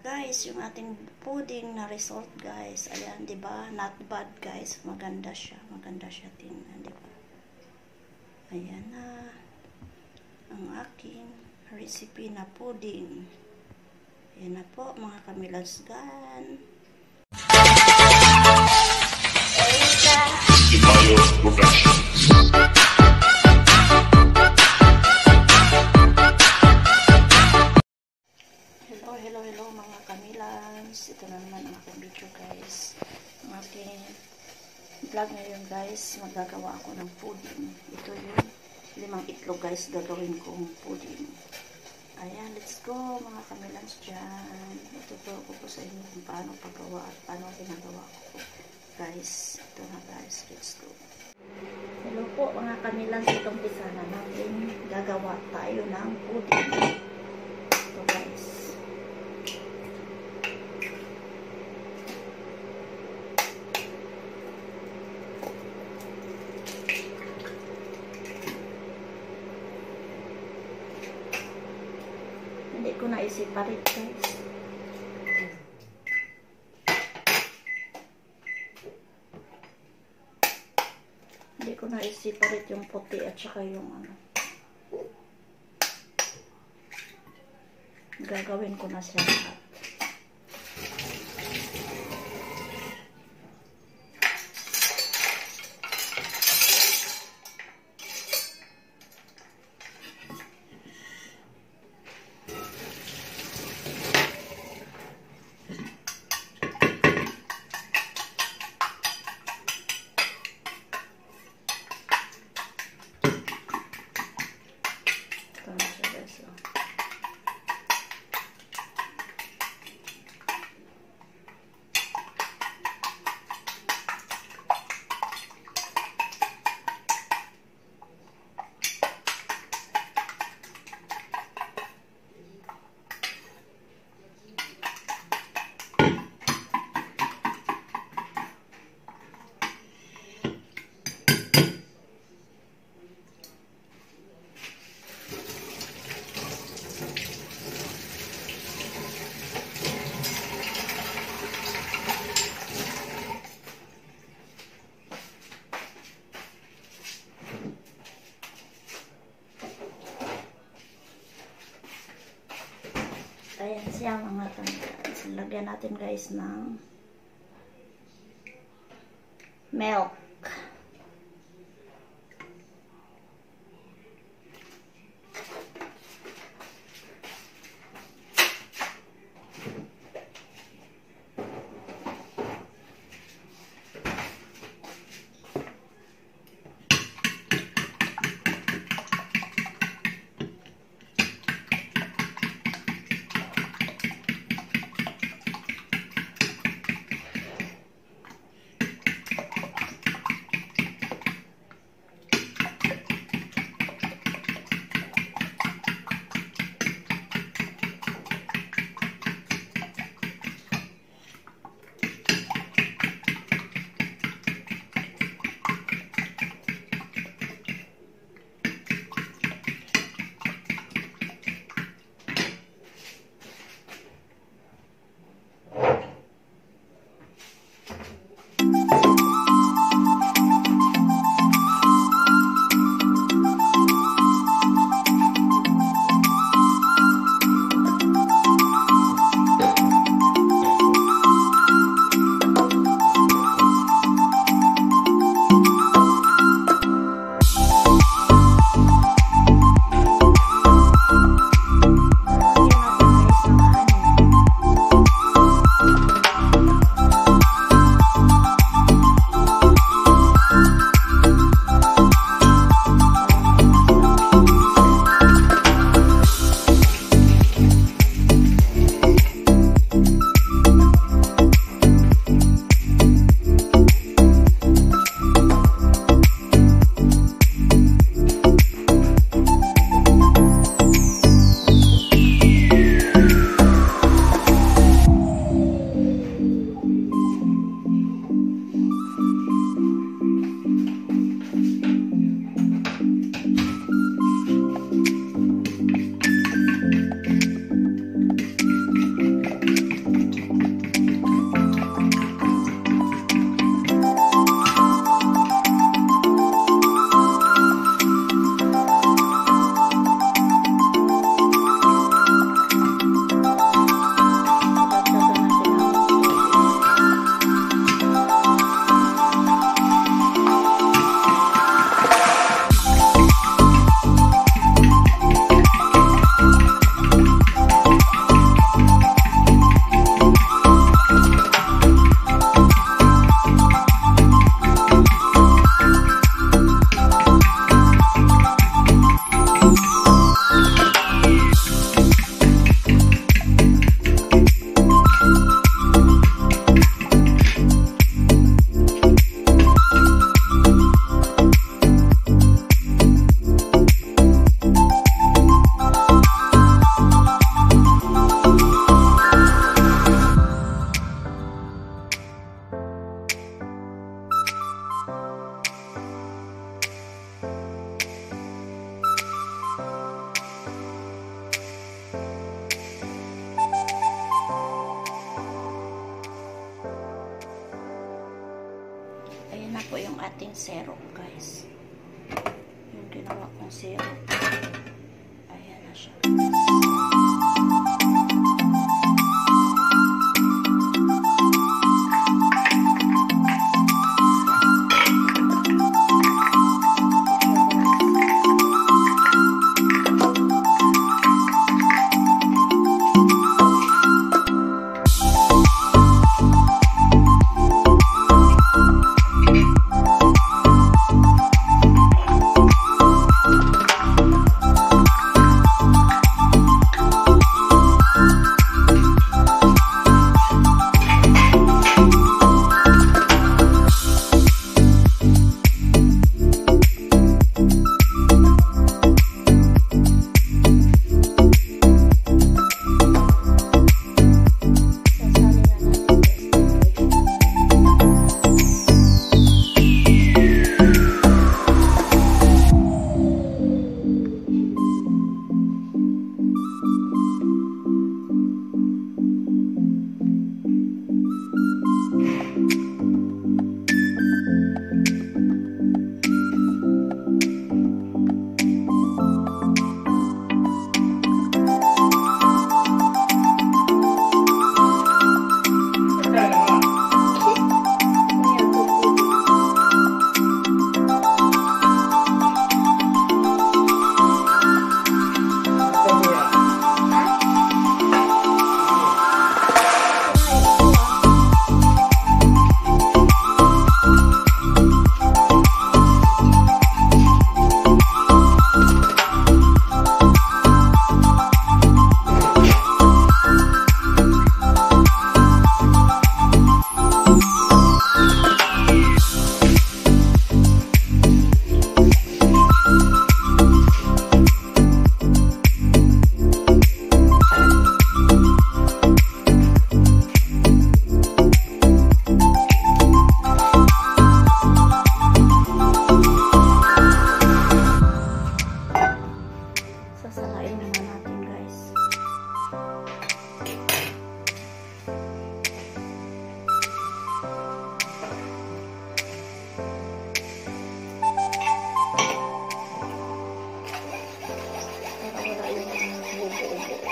guys, yung ating pudding na result guys. Ayan, 'di ba? Not bad guys. Maganda siya. Maganda siya tingnan, 'di ba? Ayan na ang aking recipe na pudding. Ayan na po mga kamilasgan. Hello mga kamilans. Ito na naman ang aking video guys. Ang aking vlog ngayon guys, magagawa ako ng pudding. Ito yung 5 itlog guys, gagawin kong pudding. Ayan, let's go mga kamilans dyan. Ituturo ko po sa inyo kung paano paggawa at paano ginagawa ko guys. Ito na guys, let's go. Hello po mga kamilans, itong pisa na natin gagawa tayo ng pudding. Ito guys. Hindi ko na i-separate guys. Hindi ko na i-separate yung puti at saka yung ano. Gagawin ko na siya lahat. Ayan siya mga guys. Lagyan natin guys ng milk. ating syrup, guys. Yung ginawa kong syrup. Ayan na siya, guys. Sasalain naman natin, guys. Para wala yung buo-buo.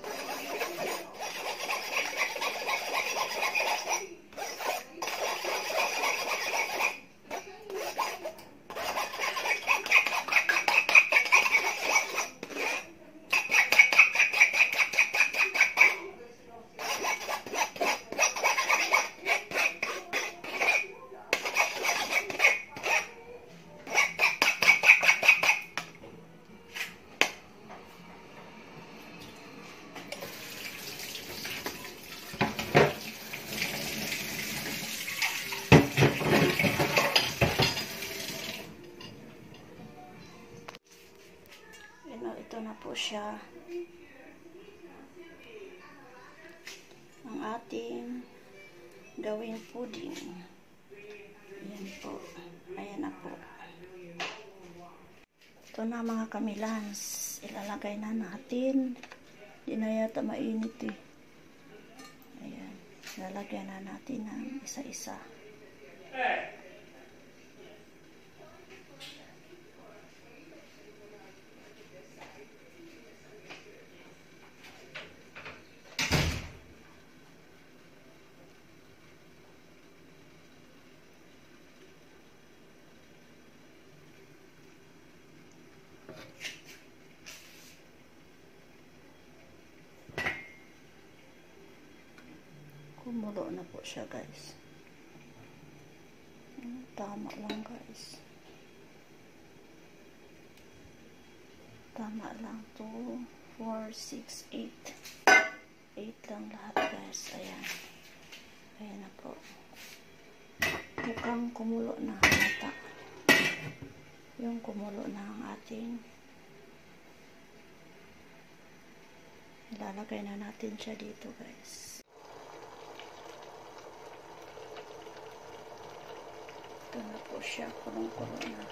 Ito na po siya, ang ating gawing pudding. Ayan po, ayan na po. Ito na mga kamilans, ilalagay na natin. Di na yata mainit eh. Ayan, ilalagay na natin ng isa-isa. Kumulo na po siya, guys. Tama lang, guys. Tama lang. 2, 4, 6, 8. 8 lang lahat, guys. Ayan. Ayan na po. Mukhang kumulo na hata. Yung kumulo na ang ating ilalagay na natin siya dito, guys. Ito na po siya, kulong-kulong na.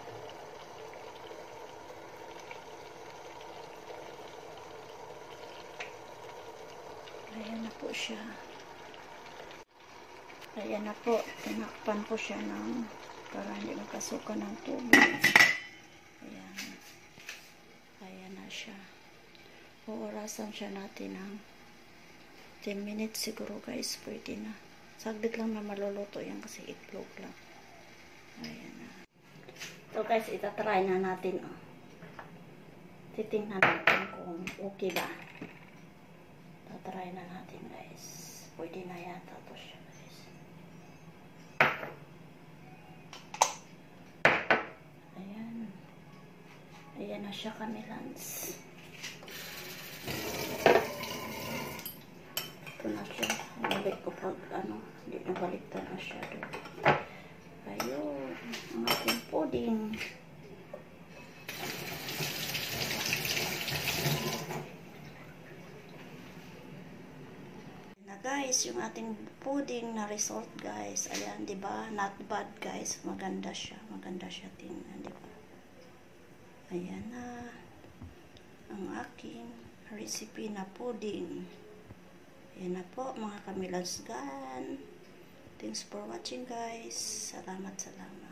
Ayan na po siya. Ayan na po, tinakpan po siya ng para hindi makasuka ng tubig. Ayan. Ayan na siya. Uurasan siya natin ng 10 minutes siguro guys. Pwede na. Saglit lang na maluluto yan kasi itlog lang. Ayan na. So guys, itatry na natin. Oh. Titingnan natin kung okay ba. Tatry na natin guys. Pwede na yata to siya guys. Ayan. Ayan na siya kamilans. Ito na siya. Balik ko pag hindi na baliktad na siya doon. Ayun. Ang ating pudding. Guys, yung ating pudding na result guys. Ayan, 'di ba? Not bad guys. Maganda siya. Maganda siya tingnan, 'di ba? Ayan na ang aking recipe na pudding. Ayan na po mga kamilansgan. Thanks for watching guys. Salamat.